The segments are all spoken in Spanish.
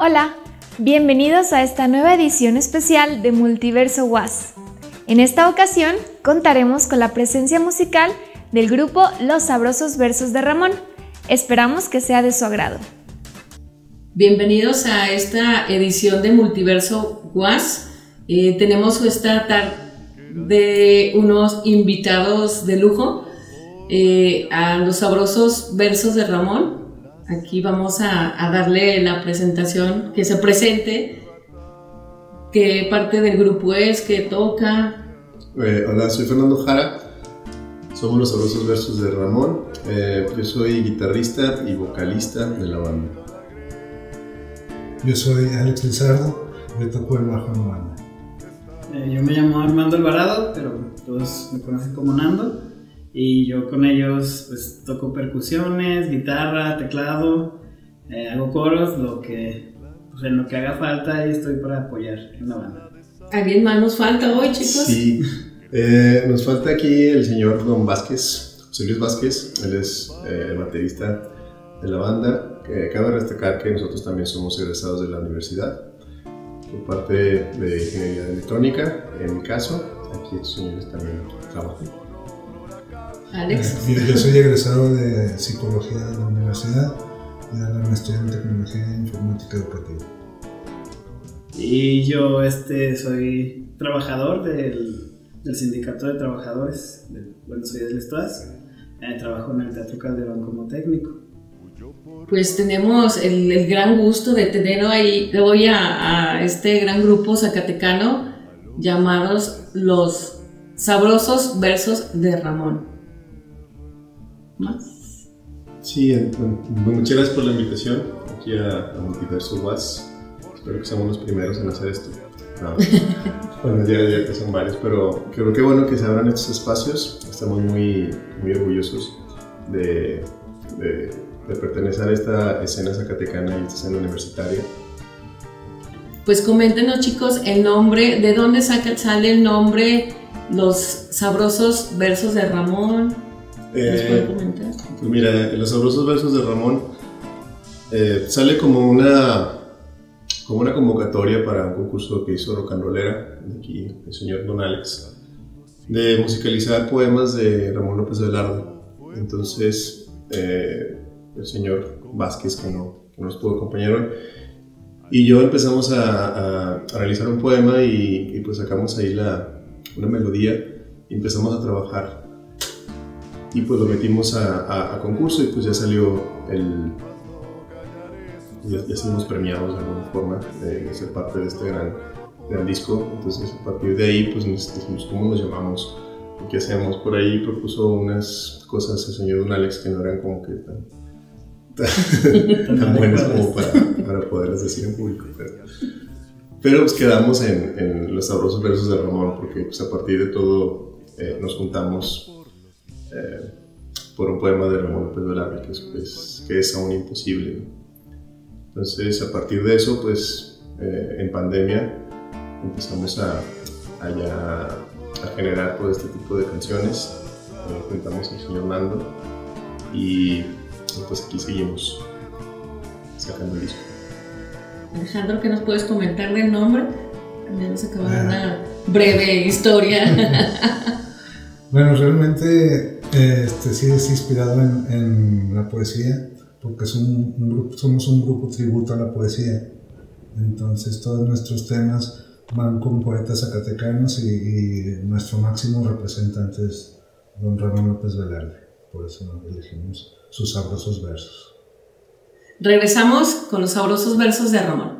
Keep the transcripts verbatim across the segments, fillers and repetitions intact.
Hola, bienvenidos a esta nueva edición especial de Multiverso U A S. En esta ocasión contaremos con la presencia musical del grupo Los Sabrosos Versos de Ramón. Esperamos que sea de su agrado. Bienvenidos a esta edición de Multiverso U A S. Eh, tenemos esta tarde unos invitados de lujo, eh, a Los Sabrosos Versos de Ramón. Aquí vamos a, a darle la presentación, que se presente, qué parte del grupo es, qué toca. Eh, hola, soy Fernando Jara, somos Los Sabrosos Versos de Ramón. Eh, yo soy guitarrista y vocalista de la banda. Yo soy Alex Lizardo, yo toco el bajo en la banda. Eh, yo me llamo Armando Alvarado, pero todos me conocen como Nando. Y yo con ellos pues toco percusiones, guitarra, teclado, eh, hago coros, lo que, pues, en lo que haga falta y estoy para apoyar en la banda. ¿Alguien más nos falta hoy, chicos? Sí, eh, nos falta aquí el señor Don Vázquez, José Luis Vázquez. Él es eh, el baterista de la banda. Eh, cabe destacar que nosotros también somos egresados de la universidad por parte de ingeniería electrónica. En mi caso, aquí estos señores también trabajan. Alex. Yo, yo soy egresado de Psicología de la universidad y de la maestría en Tecnología e Informática Educativa. Y yo este, soy trabajador del, del Sindicato de Trabajadores, de Buenos Aires del Estuas. Eh, trabajo en el Teatro Calderón como técnico. Pues tenemos el, el gran gusto de tener ahí, hoy a, a este gran grupo zacatecano llamados Los Sabrosos Versos de Ramón. ¿Más? Sí, bueno, muchas gracias por la invitación aquí a, a Multiverso U A S. Espero que seamos los primeros en hacer esto. No, bueno, ya, ya que son varios, pero creo que bueno que se abran estos espacios. Estamos muy, muy orgullosos de, de, de pertenecer a esta escena zacatecana y esta escena universitaria. Pues coméntenos, chicos, el nombre, ¿de dónde saca, sale el nombre Los Sabrosos Versos de Ramón? ¿Nos puede Eh, comentar? Pues mira, Los Sabrosos Versos de Ramón eh, sale como una, como una convocatoria para un concurso que hizo Rock and Rollera, aquí el señor Don Alex, de musicalizar poemas de Ramón López Velarde. Entonces, eh, el señor Vázquez, que no, que no nos pudo acompañar hoy, y yo empezamos a, a, a realizar un poema y, y pues sacamos ahí la, una melodía y empezamos a trabajar. Y pues lo metimos a, a, a concurso y pues ya salió el... Ya, ya fuimos premiados de alguna forma de, de ser parte de este gran, gran disco. Entonces a partir de ahí pues nos dijimos cómo nos llamamos, qué hacemos. Por ahí propuso unas cosas el señor Don Alex que no eran como que tan, tan, tan buenas como para, para poderlas decir en público. Pero, pero pues quedamos en, en Los Sabrosos Versos de Ramón porque pues a partir de todo eh, nos juntamos Eh, por un poema de Ramón López Velarde que es, pues, que es aún imposible, ¿no? Entonces a partir de eso pues eh, en pandemia empezamos a, a, ya, a generar todo este tipo de canciones. Eh, juntamos al señor Nando y pues aquí seguimos sacando el disco. Alejandro, ¿qué nos puedes comentar del nombre? También nos acaba de una breve historia. Bueno, realmente este, sí es inspirado en, en la poesía, porque es un, un grupo, somos un grupo tributo a la poesía. Entonces todos nuestros temas van con poetas zacatecanos y, y nuestro máximo representante es don Ramón López Velarde. Por eso elegimos sus sabrosos versos. Regresamos con Los Sabrosos Versos de Ramón.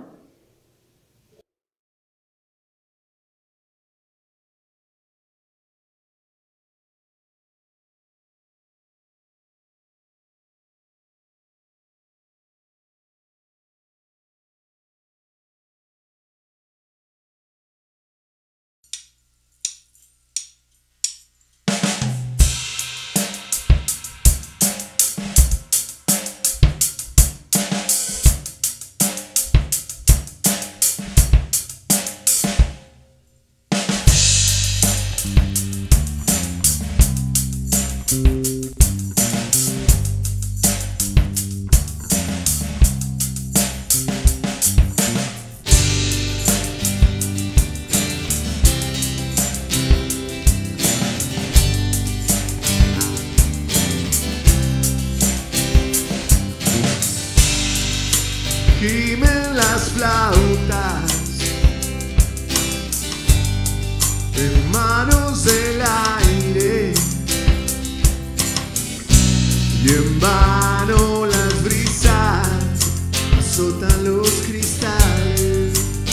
gimen las flautas en manos del aire, y en vano las brisas azotan los cristales.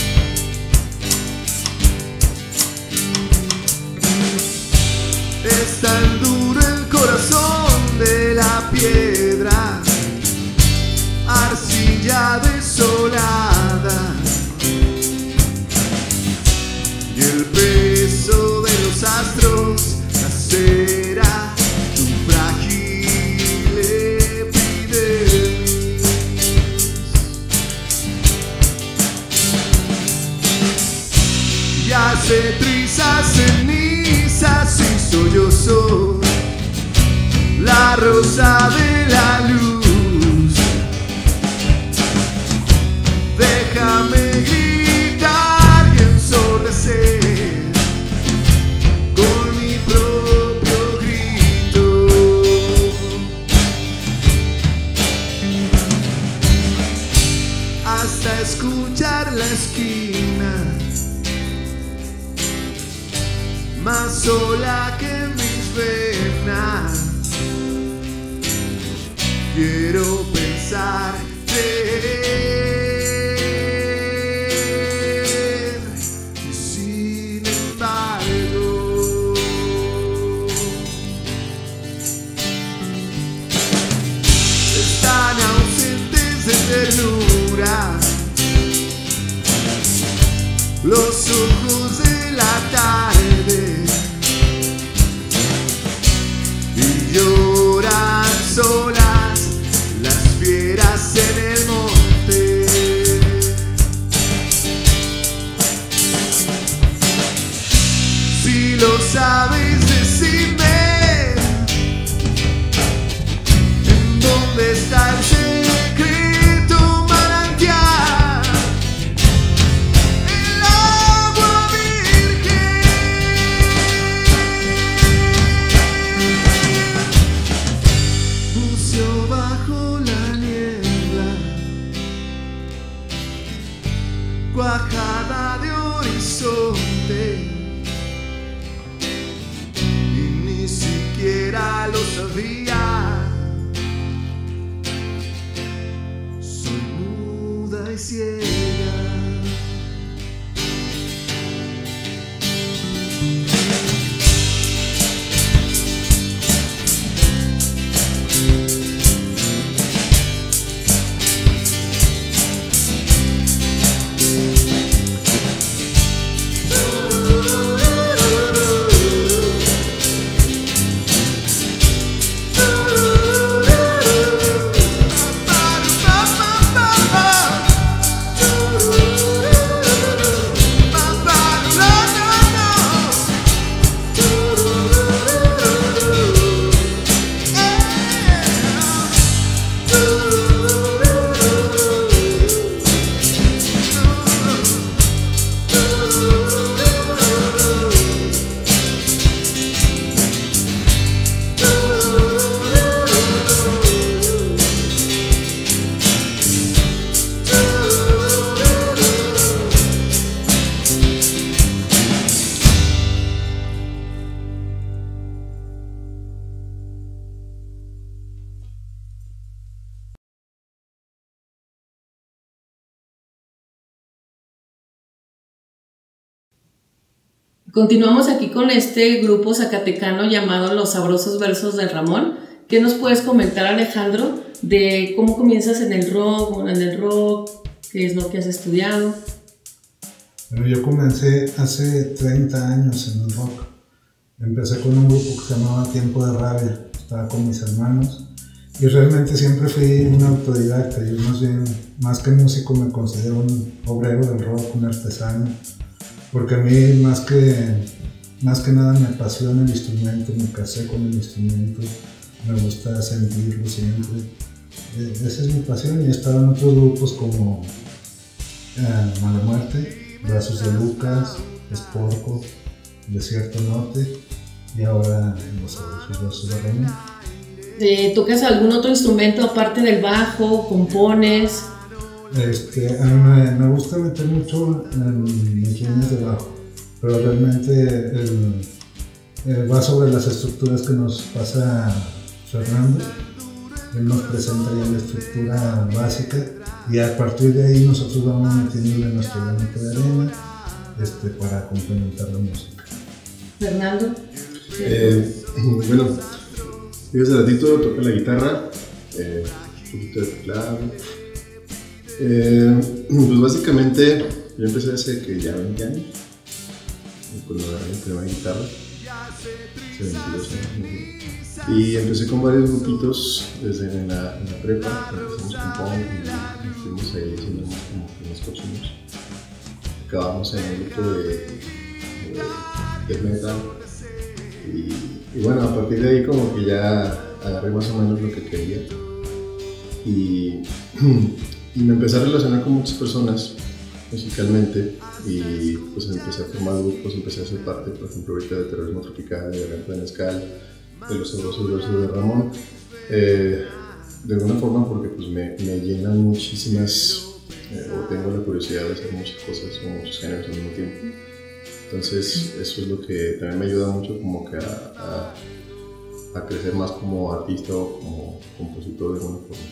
Es tan duro el corazón de la piedra, arcilla desolada, y el peso de los astros lacera tu frágil epidermis. Y hace trizas, cenizas y sollozos la rosa de la luz. Déjame gritar y ensordecer con mi propio grito, hasta escuchar la esquina más sola que mis venas. Quiero pensar, creer, y sin embargo están ausentes de ternura los ojos de la tarde, y lloran solas las fieras en el monte. Si lo sabes, decidme en dónde está el secreto manantial, el agua virgen. Buceo bajo la niebla, cuajada de horizonte, y ni siquiera lo sabía. Soy muda y ciega. Continuamos aquí con este grupo zacatecano llamado Los Sabrosos Versos de Ramón. ¿Qué nos puedes comentar, Alejandro, de cómo comienzas en el rock, en el rock, qué es lo que has estudiado? Bueno, yo comencé hace treinta años en el rock. Empecé con un grupo que se llamaba Tiempo de Rabia, estaba con mis hermanos, y realmente siempre fui un autodidacta. Yo más bien, más que músico, me considero un obrero del rock, un artesano, porque a mí más que, más que nada me apasiona el instrumento, me casé con el instrumento, me gusta sentirlo siempre. Esa es mi pasión, y he estado en otros grupos como eh, Mala Muerte, Brazos de Lucas, Esporco, Desierto Norte, y ahora en Los Sabrosos Versos de Ramón. Eh, ¿Tocas algún otro instrumento aparte del bajo? ¿Compones? Este, a mí me, me gusta meter mucho en mis líneas de bajo, pero realmente el, el va sobre las estructuras que nos pasa Fernando. Él nos presenta ya la estructura básica y a partir de ahí nosotros vamos metiéndole nuestro granito de arena este, para complementar la música. Fernando. Eh, bueno, yo hace ratito toqué la guitarra, eh, un poquito de teclado. Eh, pues básicamente yo empecé hace que ya veinte años, cuando agarré mi primera guitarra, hace veintidós años. Y empecé con varios grupitos desde en la, en la prepa, empezamos con punk y, y fuimos ahí haciendo como unos cochinos. Acabamos en un grupo de, de death metal. Y, y bueno, a partir de ahí como que ya agarré más o menos lo que quería y, y me empecé a relacionar con muchas personas musicalmente y pues empecé a formar grupos, empecé a ser parte, por ejemplo, ahorita de Terrorismo Tropical, de Garganta de Mezcal, de Los Sabrosos Versos de Ramón, eh, de alguna forma porque pues me, me llenan muchísimas, eh, o tengo la curiosidad de hacer muchas cosas o muchos géneros al mismo tiempo. Entonces eso es lo que también me ayuda mucho como que a, a, a crecer más como artista o como compositor de alguna forma.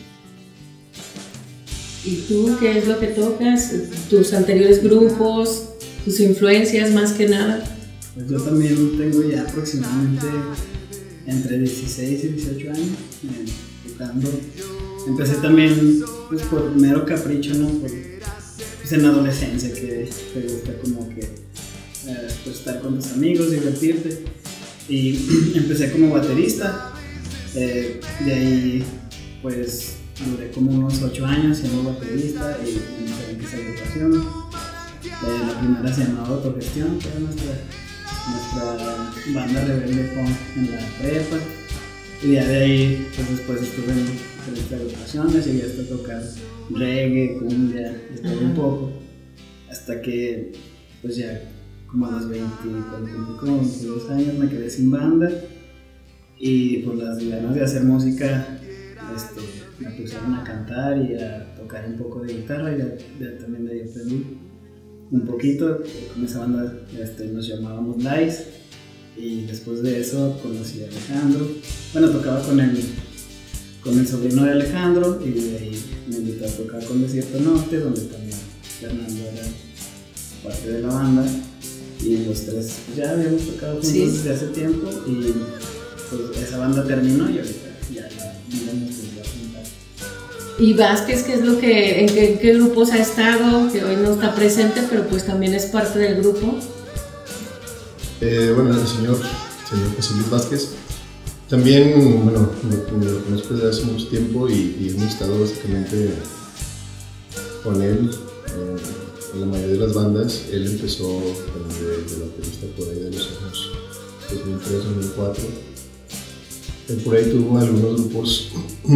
¿Y tú qué es lo que tocas? ¿Tus anteriores grupos? ¿Tus influencias más que nada? Pues yo también tengo ya aproximadamente entre dieciséis y dieciocho años eh, tocando. Empecé también pues, por mero capricho, ¿no? Por, pues, en la adolescencia que te gusta como que Eh, pues estar con tus amigos, divertirte y empecé como baterista, eh, de ahí pues duré como unos ocho años siendo baterista y en diferentes agrupaciones. Eh, la primera se llamaba Autogestión, que era nuestra, nuestra banda rebelde punk en la prepa, y ya de ahí pues después estuve en diferentes agrupaciones y ya hasta tocar reggae, cumbia, de todo un poco, hasta que pues ya como a los veinte, como veintidós años me quedé sin banda y por las ganas de hacer música este, me pusieron a cantar y a tocar un poco de guitarra y ya, ya también de ahí aprendí un poquito. Con esa banda este, nos llamábamos Lice y después de eso conocí a Alejandro. Bueno, tocaba con el, con el sobrino de Alejandro y de ahí me invitó a tocar con Desierto Norte, donde también Fernando era parte de la banda. Y los tres pues, ya habíamos tocado juntos sí. desde hace tiempo y pues esa banda terminó y ahorita ya la miramos a juntar. ¿Y Vázquez qué es lo que, en qué, en qué grupos ha estado? Que hoy no está presente, pero pues también es parte del grupo. Eh, bueno, el señor, señor José Luis Vázquez también, bueno, lo, lo conozco desde hace mucho tiempo y, y hemos estado básicamente con él. Eh, En la mayoría de las bandas, él empezó de, de baterista por ahí de los años dos mil tres, dos mil cuatro. Él por ahí tuvo algunos grupos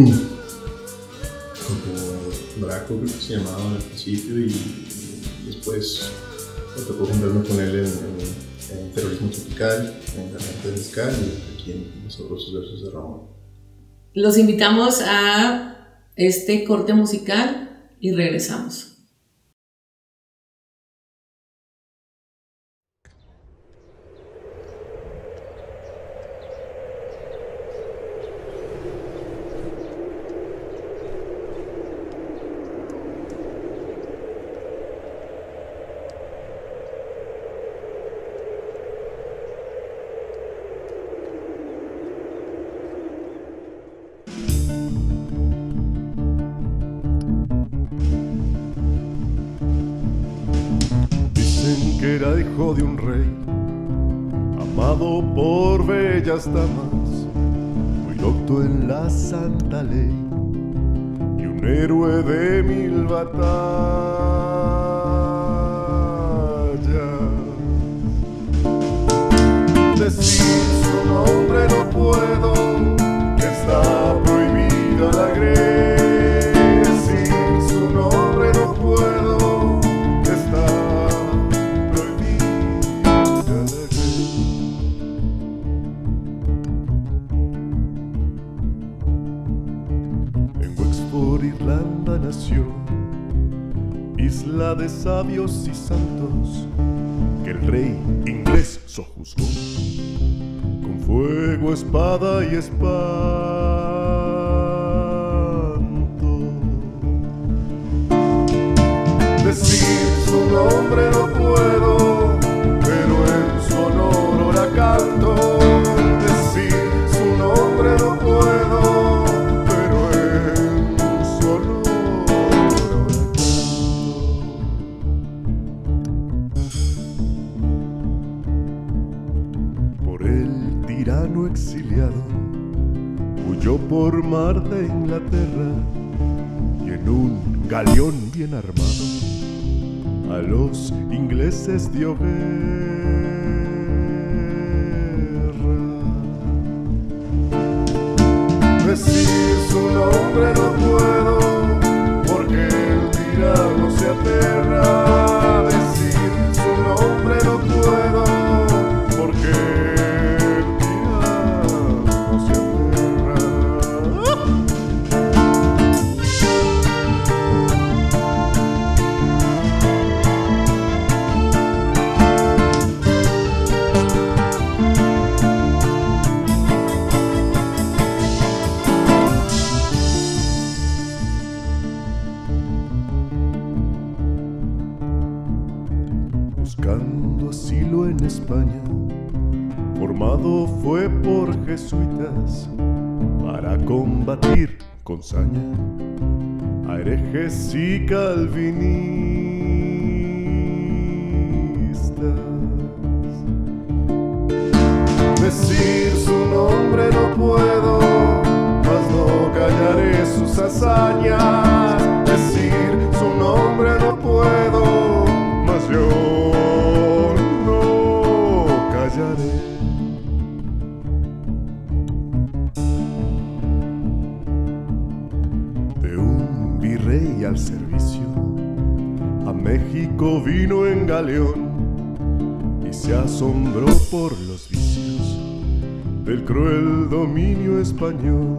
como Draco, creo que se llamaba al principio, y, y después me tocó juntarme con él en, en, en Terrorismo Tropical, en Garganta de Mezcal y aquí en Los Sabrosos Versos de Ramón. Los invitamos a este corte musical y regresamos. Era hijo de un rey, amado por bellas damas, muy docto en la santa ley y un héroe de mil batallas. Decir su nombre no puedo, que está prohibida la grey. Decir su nombre no puedo, que está Irlanda nació isla de sabios y santos, que el rey inglés sojuzgó con fuego, espada y espanto. Decir su nombre no puedo, pero en su honor la canto. Decir su nombre no puedo, pero en su honor la canto. Por el tirano exiliado huyó por mar de Inglaterra, y en un galeón bien armado a los ingleses dio guerra. Decir su nombre no puedo, porque el tirano se aterra. Decir su nombre no puedo, porque el tirano se aterra. Buscando asilo en España, formado fue por jesuitas para combatir con saña a herejes y calvinistas. Decir su nombre no puedo, mas no callaré sus hazañas. Decir su nombre no puedo, mas yo no callaré. De un virrey al servicio, a México vino en galeón y se asombró por los vicios del cruel dominio español.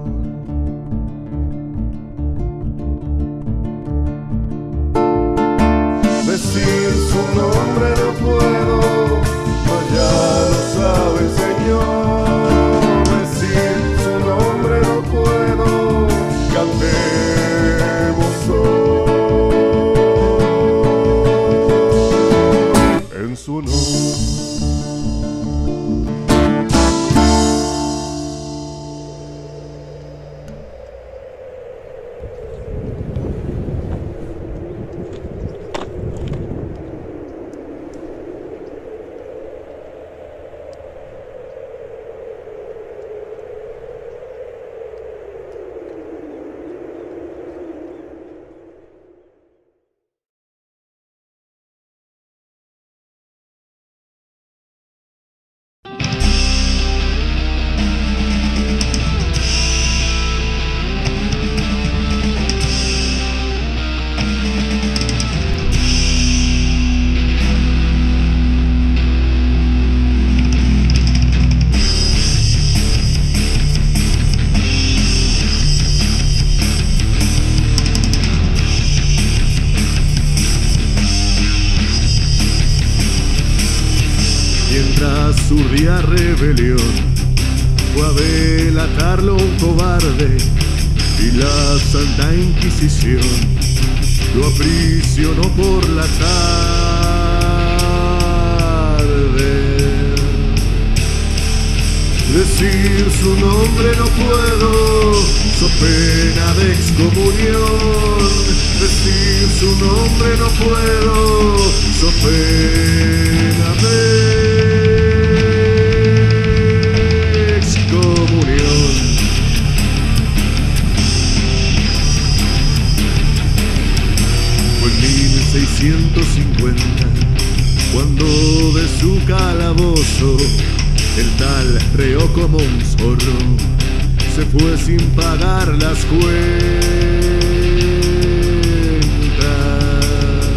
Decir su nombre no puedo, mas ya lo sabe el Señor. Decir su nombre no puedo, cantemos hoy en su honor. Mientras urdía rebelión, fue a delatarlo un cobarde, y la Santa Inquisición lo aprisionó por la tarde. Decir su nombre no puedo, so pena de excomunión. Decir su nombre no puedo, so pena de excomunión. Fue en mil seiscientos cincuenta cuando de su calabozo el tal reo como un zorro se fue sin pagar las cuentas.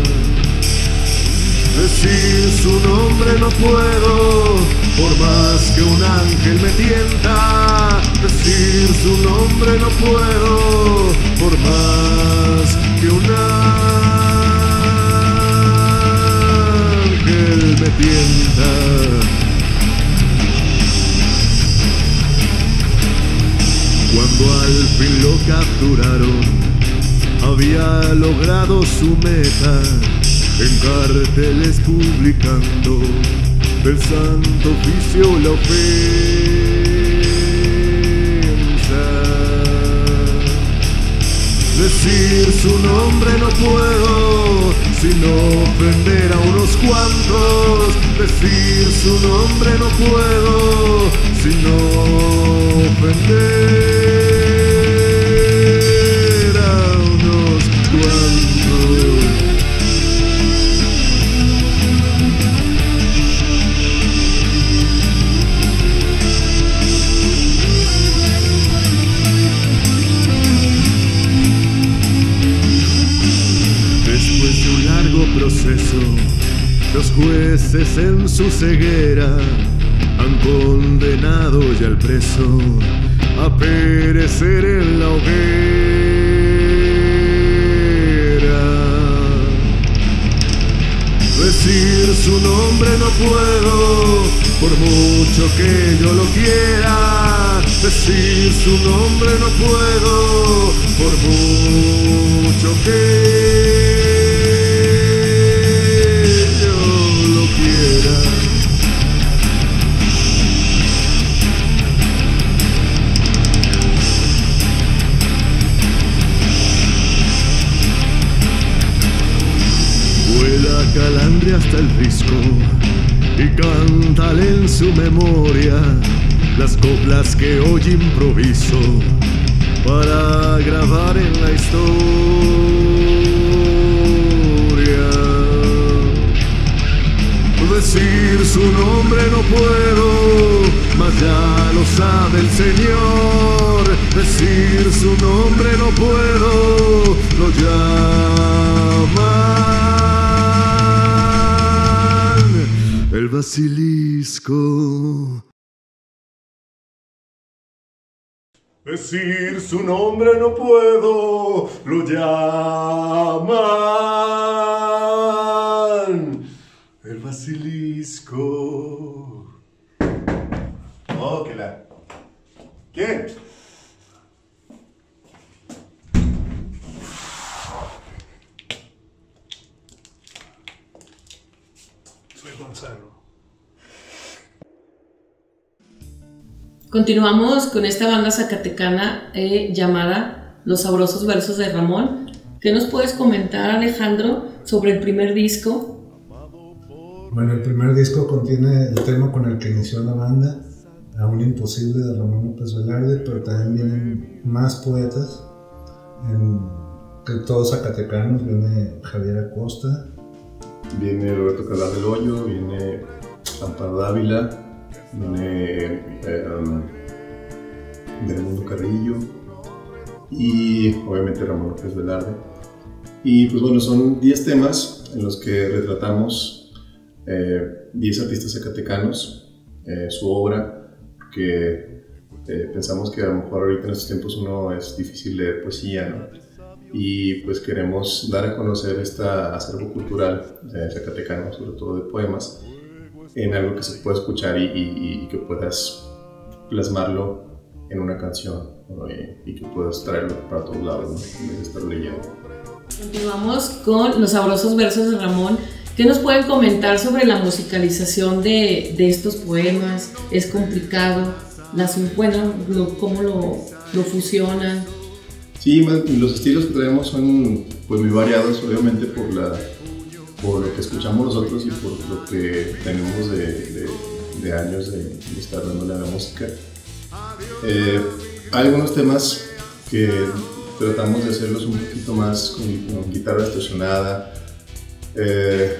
Decir su nombre no puedo, por más que un ángel me tienta. Decir su nombre no puedo, por más que un ángel Cuando al fin lo capturaron, había logrado su meta, en carteles publicando del Santo Oficio la ofensa. Decir su nombre no puedo, sino ofender a unos cuantos. Decir su nombre no puedo, sino ofender a unos cuantos. Después de un largo proceso, los jueces en su ceguera han condenado ya al preso a perecer en la hoguera. Decir su nombre no puedo, por mucho que yo lo quiera. Decir su nombre no puedo, por mucho que yo lo quiera. Vuela calandria hasta el risco y cántale en su memoria las coplas que hoy improviso para grabar en la historia. Decir su nombre no puedo, mas ya lo sabe el Señor. Decir su nombre no puedo, lo llaman el basilisco. Decir su nombre no puedo, lo llaman el basilisco. Oh, que la... ¿Quién? Soy Gonzalo. Continuamos con esta banda zacatecana eh, llamada Los Sabrosos Versos de Ramón. ¿Qué nos puedes comentar, Alejandro, sobre el primer disco? Bueno, el primer disco contiene el tema con el que inició la banda, Aún Imposible, de Ramón López Velarde, pero también vienen más poetas, en, que todos zacatecanos. Viene Javier Acosta, Viene Roberto Calá del Hoyo, viene Amparo Dávila, viene eh, um, Benemundo Carrillo y obviamente Ramón López Velarde. Y pues bueno, son diez temas en los que retratamos eh, diez artistas zacatecanos, eh, su obra, que eh, pensamos que a lo mejor ahorita en estos tiempos uno es difícil leer poesía, ¿no? Y pues queremos dar a conocer este acervo cultural eh, zacatecano, sobre todo de poemas, en algo que se pueda escuchar y, y, y que puedas plasmarlo en una canción, ¿no? y, y que puedas traerlo para todos lados, ¿no? En vez de estar leyendo. Continuamos con Los Sabrosos Versos de Ramón. ¿Qué nos pueden comentar sobre la musicalización de, de estos poemas? ¿Es complicado? Las, bueno, lo, ¿Cómo lo, lo fusionan? Sí, los estilos que traemos son pues muy variados, obviamente por, la, por lo que escuchamos nosotros y por lo que tenemos de, de, de años de, de estar dándole a la música. Eh, hay algunos temas que tratamos de hacerlos un poquito más con, con guitarra distorsionada, eh,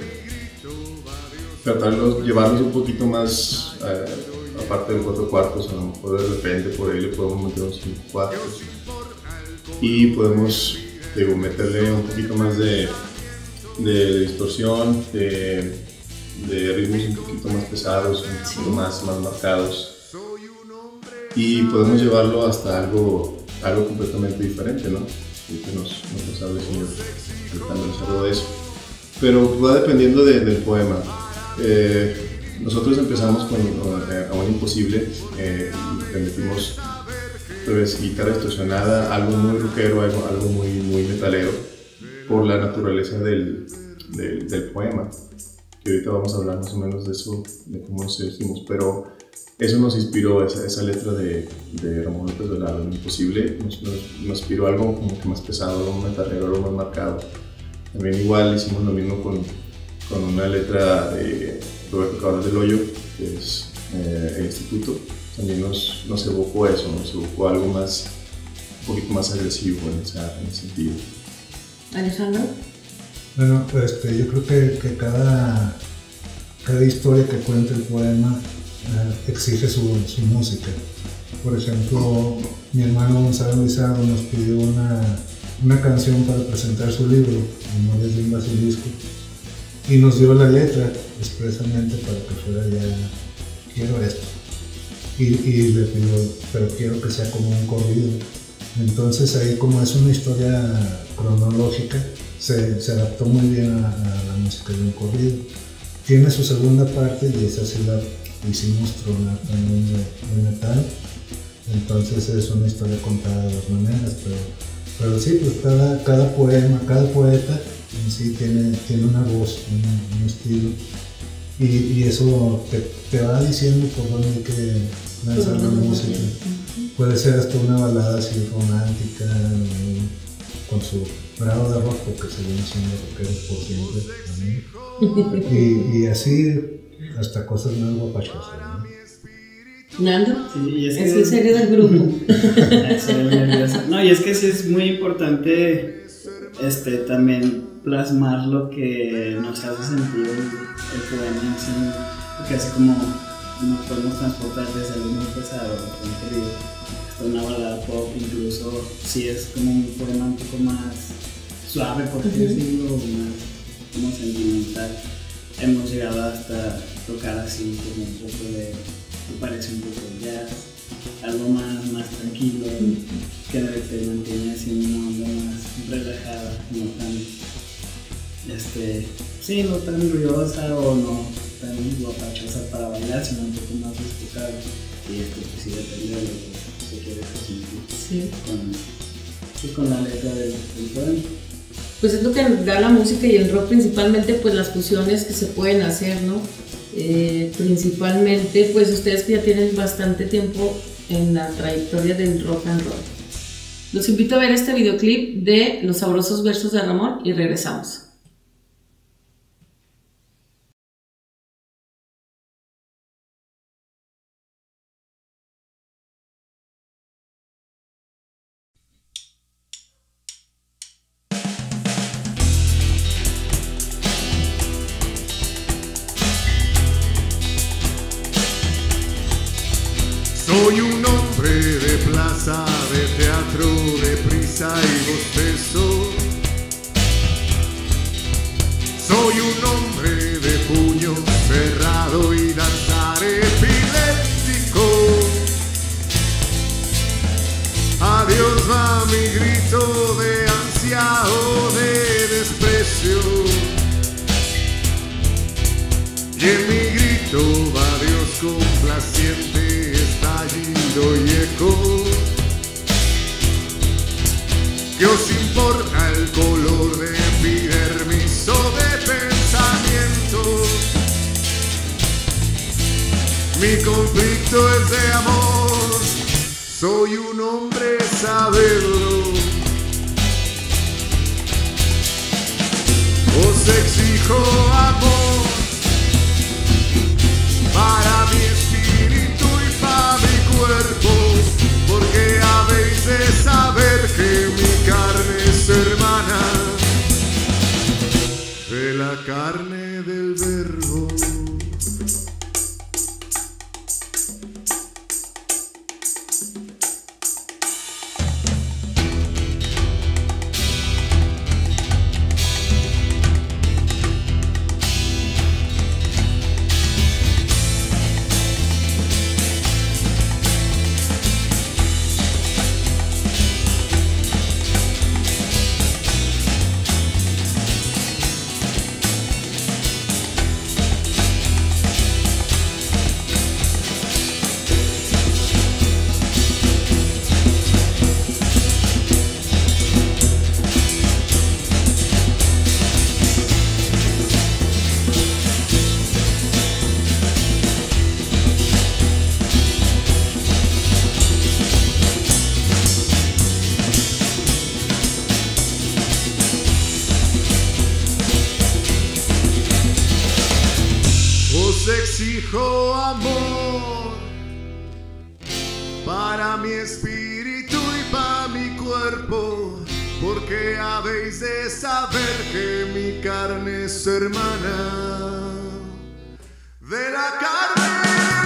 tratarlos, llevarlos un poquito más, eh, aparte de cuatro cuartos, a lo mejor de repente por ahí le podemos meter unos cinco cuartos y podemos, digo, meterle un poquito más de, de distorsión, de, de ritmos un poquito más pesados, un poquito más, más marcados, y podemos llevarlo hasta algo, algo completamente diferente, ¿no? Y que nos, nos hable el señor Alejandro Cerro de eso. Pero va dependiendo de, del poema. Eh, nosotros empezamos con eh, Aún Imposible, eh, le metimos esto es guitarra distorsionada, algo muy rockero, algo, algo muy, muy metalero, por la naturaleza del, del, del poema, que ahorita vamos a hablar más o menos de eso, de cómo nos elegimos, pero eso nos inspiró, esa, esa letra de, de Ramón López Velarde, Imposible, nos, nos, nos inspiró algo como que más pesado, algo metalero, algo más marcado. También igual hicimos lo mismo con, con una letra de Roberto Cabral del Hoyo, que es eh, El Instituto. También nos, nos evocó eso, nos evocó algo más, un poquito más agresivo en, esa, en ese sentido. Alejandro. Bueno, pues este, yo creo que, que cada, cada historia que cuenta el poema eh, exige su, su música. Por ejemplo, mi hermano Gonzalo Lizardo nos pidió una, una canción para presentar su libro, Memorias de un Basilisco, y nos dio la letra expresamente para que fuera ya, quiero esto. Y, y le pidió, pero quiero que sea como un corrido. Entonces ahí, como es una historia cronológica, se, se adaptó muy bien a, a la música de un corrido. Tiene su segunda parte y esa sí la hicimos tronar también de, de metal. Entonces es una historia contada de dos maneras, pero, pero sí, pues cada, cada poema, cada poeta en sí tiene, tiene una voz, un, un estilo. Y, y eso te, te va diciendo por dónde hay que lanzar la música. Puede ser hasta una balada así romántica, eh, con su grado de rock, porque seguimos siendo rockeros por siempre también. Y, y así hasta cosas más guapachosas, ¿no? ¿Nando? Sí, y es que es el serio del grupo. No, y es que sí es muy importante este, también plasmar lo que nos hace sentir el, el poema, así, porque así como nos podemos transportar desde algo muy pesado, como querido, hasta una balada pop, incluso si es como un poema un poco más suave, por así decirlo, más como sentimental. Hemos llegado hasta tocar así como un poco de, me parece un poco de jazz, algo más, más tranquilo, que te mantiene así en una onda más relajada, no tan, este, sí, no tan ruidosa o no tan guapachosa para bailar, sino un poco más disfrutable. Y esto pues sí depende de lo que se quiere transmitir Sí. con, pues, con la letra del, del poema. Pues es lo que da la música y el rock, principalmente pues las fusiones que se pueden hacer, ¿no? Eh, principalmente pues ustedes que ya tienen bastante tiempo en la trayectoria del rock and roll. Los invito a ver este videoclip de Los Sabrosos Versos de Ramón y regresamos. Soy un hombre de plaza, de teatro, de prisa y bostezo. Soy un hombre de puño cerrado y danzar epiléptico. Adiós va mi grito de ansia o de desprecio. Y en mi grito va Dios complaciente, estallido y eco. ¿Qué os importa el color de epidermis o de pensamiento? Mi conflicto es de amor, soy un hombre sabedor. Os exijo amor para mi espíritu y para mi cuerpo, porque habéis de saber que mi carne es hermana de la carne del verbo. exijo amor para mi espíritu y para mi cuerpo, porque habéis de saber que mi carne es hermana de la carne.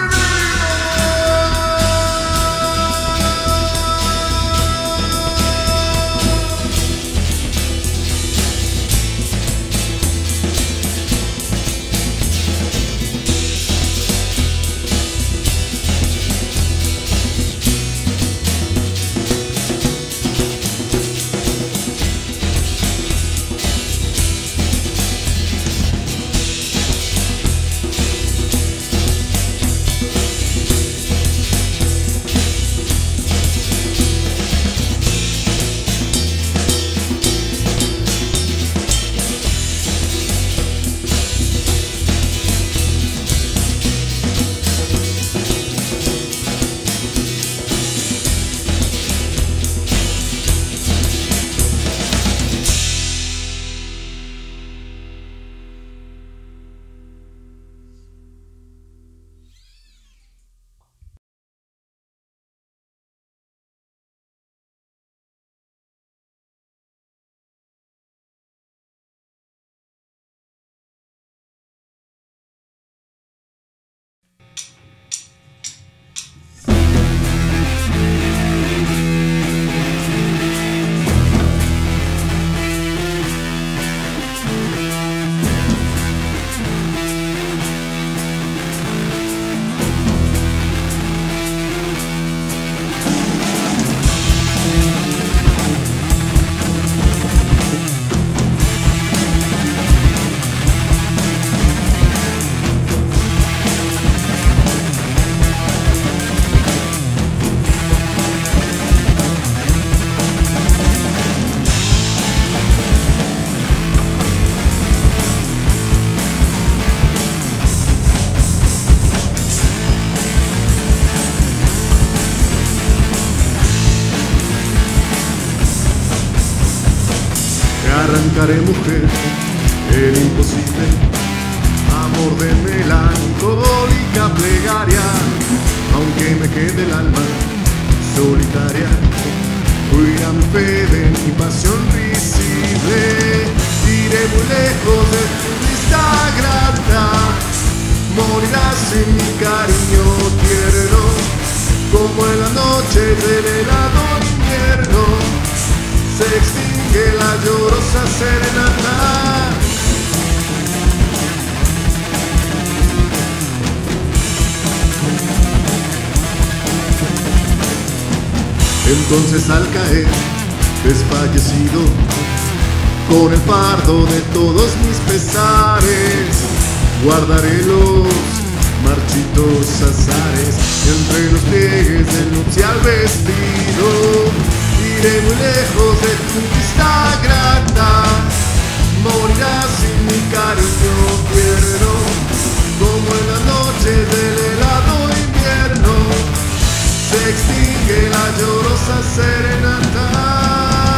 Arrancaré, mujer, el imposible, amor de melancólica plegaria, aunque me quede el alma solitaria, huirá mi fe de mi pasión visible, iré muy lejos de tu vista grata, morirás sin mi cariño tierno, como en la noche del helado invierno, se extingue la llorosa serenata. Entonces al caer, desfallecido, con el fardo de todos mis pesares, guardaré los marchitos azares entre los pliegues del nupcial vestido. Iré muy lejos de tu vista grata, morirás sin mi cariño tierno, como en la noche del helado invierno, se extingue la llorosa serenata.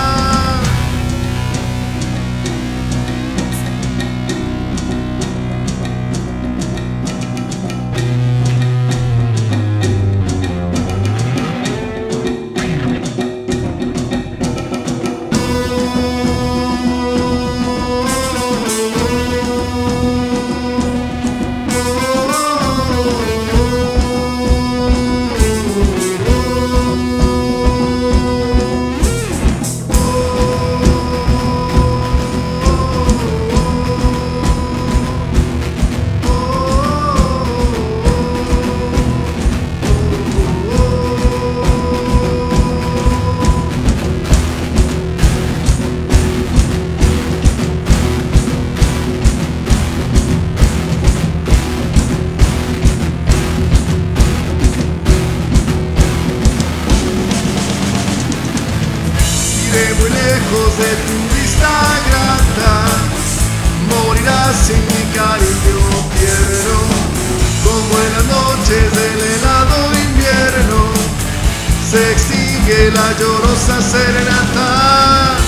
Muy lejos de tu vista grata, morirás sin mi cariño tierno, como en las noches del helado invierno, se extingue la llorosa serenata.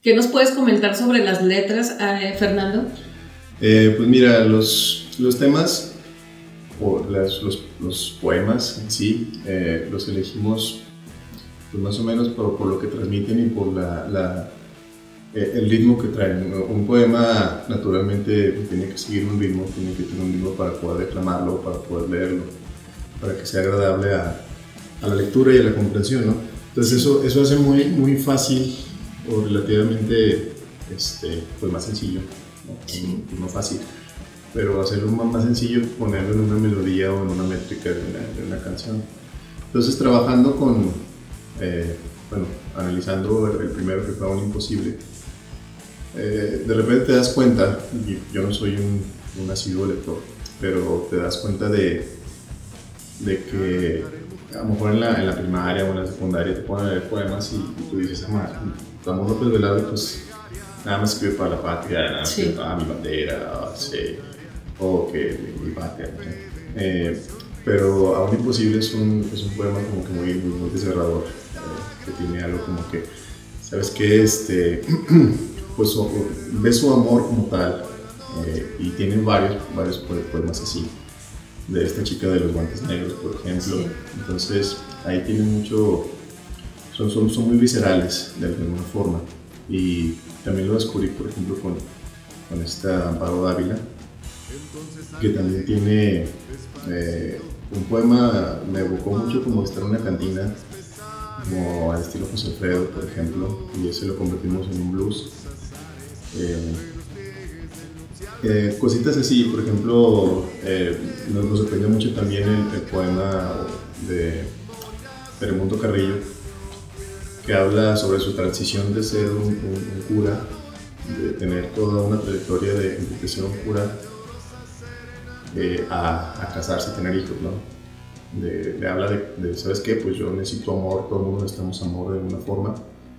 ¿Qué nos puedes comentar sobre las letras, eh, Fernando? Eh, pues mira, los, los temas o las, los, los poemas en sí eh, los elegimos pues más o menos por, por lo que transmiten y por la, la, eh, el ritmo que traen. Un poema naturalmente pues, tiene que seguir un ritmo, tiene que tener un ritmo para poder declamarlo, para poder leerlo, para que sea agradable a, a la lectura y a la comprensión, ¿no? Entonces eso, eso hace muy, muy fácil o relativamente este, pues más sencillo, ¿no? Sí. No fácil, pero hacerlo más, más sencillo, ponerlo en una melodía o en una métrica de una, de una canción. Entonces trabajando con Eh, bueno, analizando el primero que fue un imposible, eh, de repente te das cuenta, y yo no soy un, un asiduo lector, pero te das cuenta de, de que a lo mejor en la, en la primaria o en la secundaria te ponen a leer poemas y, y tú dices, Ramón López Velarde pues nada más escribe para la patria, nada más sí. escribe para mi bandera, sí, o que mi, mi patria, ¿no? eh, pero Aún Imposible es un, es un poema como que muy, muy, muy desgarrador, eh, que tiene algo como que, ¿sabes qué? Este, pues ve su amor como tal, eh, y tiene varios, varios poemas así, de esta chica de los guantes negros, por ejemplo. Sí. Entonces, ahí tiene mucho, son, son, son muy viscerales de alguna forma, y también lo descubrí, por ejemplo, con, con esta Amparo Dávila, que también tiene eh, un poema, me evocó mucho como estar en una cantina, como al estilo José Alfredo, por ejemplo, y ese lo convertimos en un blues. Eh, eh, cositas así, por ejemplo, eh, nos, nos sorprendió mucho también el, el poema de Peremundo Carrillo, que habla sobre su transición de ser un, un, un cura, de tener toda una trayectoria de, de ser un cura, Eh, a, a casarse, a tener hijos, ¿no? De, le habla de, de, ¿sabes qué? Pues yo necesito amor, todo el mundo necesitamos amor de alguna forma,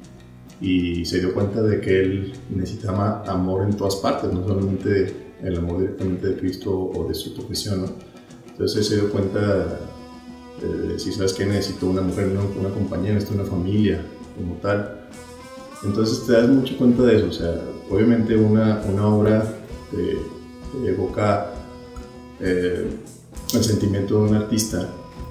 y se dio cuenta de que él necesitaba amor en todas partes, no solamente el amor directamente de Cristo o de su profesión, ¿no? Entonces él se dio cuenta de decir, ¿sabes qué? Necesito una mujer, una, una compañera, necesito una familia, como tal. Entonces te das mucho cuenta de eso, o sea, obviamente una, una obra te, te evoca Eh, el sentimiento de un artista,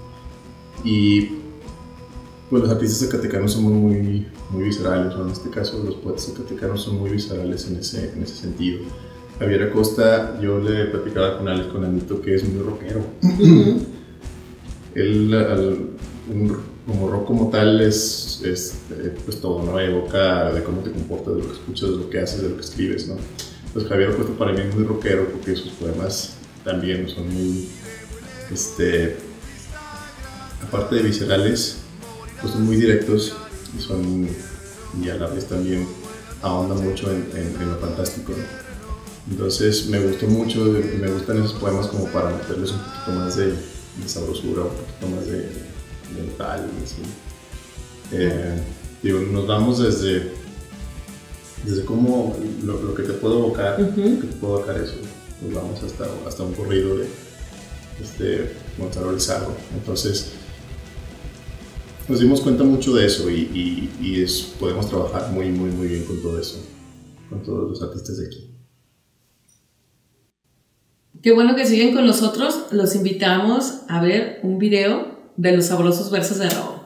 y pues los artistas zacatecanos son muy, muy viscerales, o en este caso los poetas zacatecanos son muy viscerales en ese, en ese sentido. Javier Acosta, yo le platicaba con Alex Conamito que es muy rockero. Uh-huh. Él, al, un, como rock como tal, es, es pues todo, ¿no? Evoca de cómo te comportas, de lo que escuchas, de lo que haces, de lo que escribes, ¿no? Pues Javier Acosta para mí es muy rockero porque sus poemas también son muy, este, aparte de viscerales, pues son muy directos y son, y a la vez también ahondan mucho en, en, en lo fantástico, ¿no? Entonces me gustó mucho, me gustan esos poemas como para meterles un poquito más de, de sabrosura, un poquito más de, de metal, así. Eh, digo, nos vamos desde, desde cómo, lo, lo que te puedo evocar, uh-huh. que te puedo evocar eso. Pues vamos hasta, hasta un corrido de este, Gonzalo Lizardo. Entonces nos dimos cuenta mucho de eso, y, y, y es, podemos trabajar muy, muy, muy bien con todo eso, con todos los artistas de aquí. Qué bueno que siguen con nosotros. Los invitamos a ver un video de los sabrosos versos de Ramón.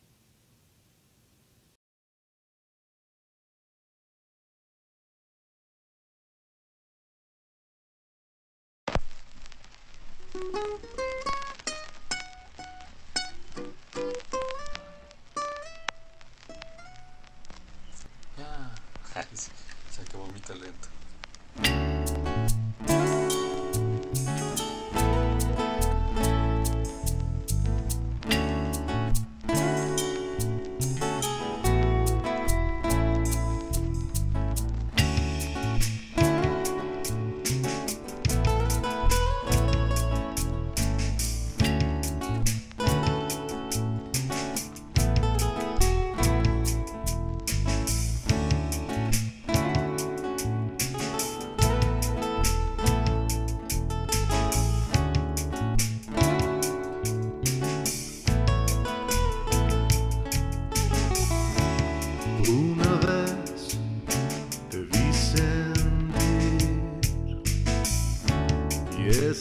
Ah, se acabó mi talento. Una vez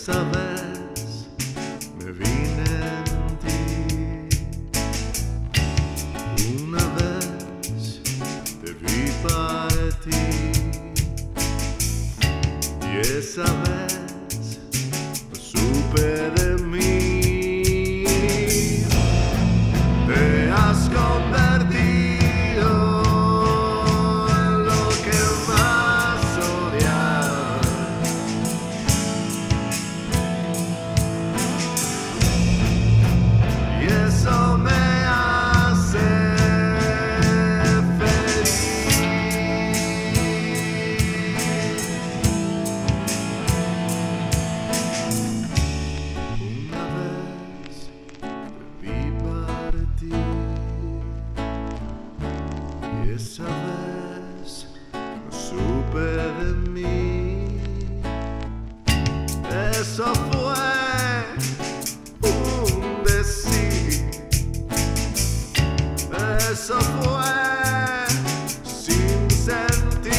esa vez me vine en ti. Una vez te vi partir y esa vez no supe de mí. Te has convertido en lo que más odiaba. Y eso me hace feliz. Una vez te vi partir y esa vez no supe de mí. Eso fue un decir, eso fue sin sentir.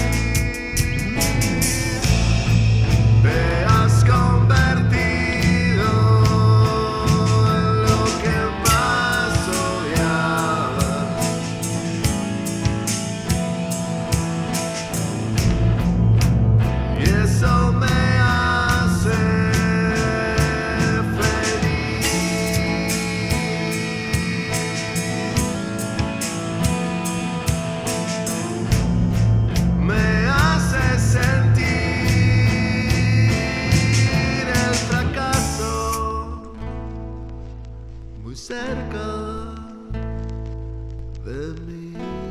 Te has convertido en lo que más odiaba. Y eso me hace feliz. Me hace sentir el fracaso muy cerca de mí.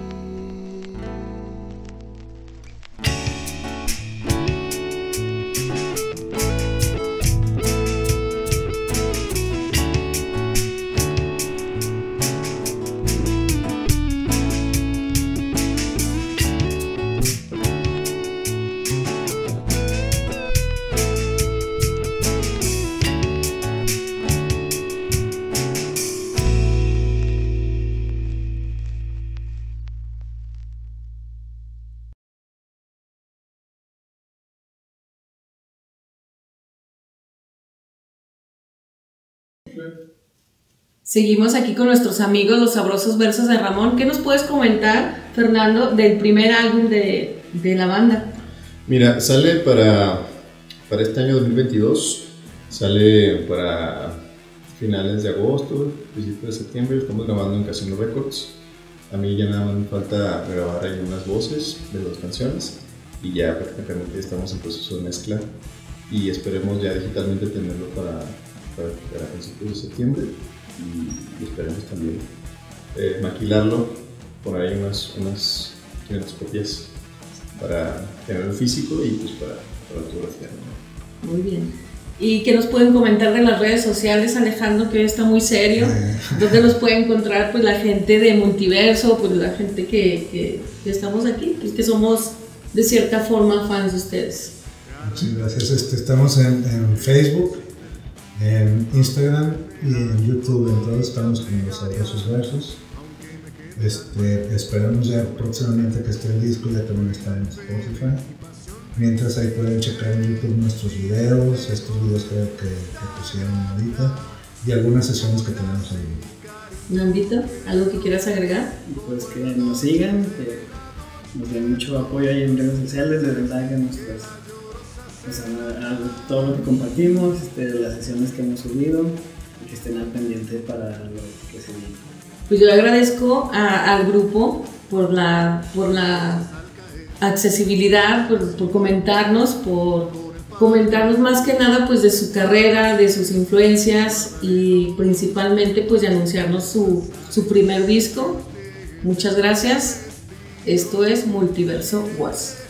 Seguimos aquí con nuestros amigos Los Sabrosos Versos de Ramón. ¿Qué nos puedes comentar, Fernando, del primer álbum de, de la banda? Mira, sale para, para este año dos mil veintidós, sale para finales de agosto, principios de septiembre. Estamos grabando en Casino Records. A mí ya nada más me falta grabar ahí unas voces de las canciones y ya prácticamente estamos en proceso de mezcla y esperemos ya digitalmente tenerlo para, para, para principios de septiembre y, y esperemos también eh, maquilarlo, poner ahí unas, unas quinientas copias para tenerlo físico y pues para, para autografiarlo, ¿no? Muy bien. ¿Y qué nos pueden comentar de las redes sociales, Alejandro, que está muy serio? ¿Dónde nos puede encontrar pues, la gente de Multiverso, pues, la gente que, que, que estamos aquí, pues, que somos de cierta forma fans de ustedes? Muchas gracias. Este, estamos en, en Facebook, en Instagram y en YouTube. En todos estamos como Los Sabrosos Versos. Este, esperamos ya próximamente que esté el disco, ya también está en Spotify. Mientras ahí pueden checar en YouTube nuestros videos, estos videos que, que, que pusieron ahorita y algunas sesiones que tenemos ahí. Nandito, ¿algo que quieras agregar? Pues que nos sigan, que nos den mucho apoyo ahí en redes sociales, de verdad que nuestras, pues, a, a, todo lo que compartimos, este, las sesiones que hemos subido y que estén al pendiente para lo que se viene. Pues yo agradezco a, al grupo por la, por la accesibilidad, por, por comentarnos, por comentarnos más que nada pues de su carrera, de sus influencias y principalmente pues de anunciarnos su, su primer disco. Muchas gracias. Esto es Multiverso Was.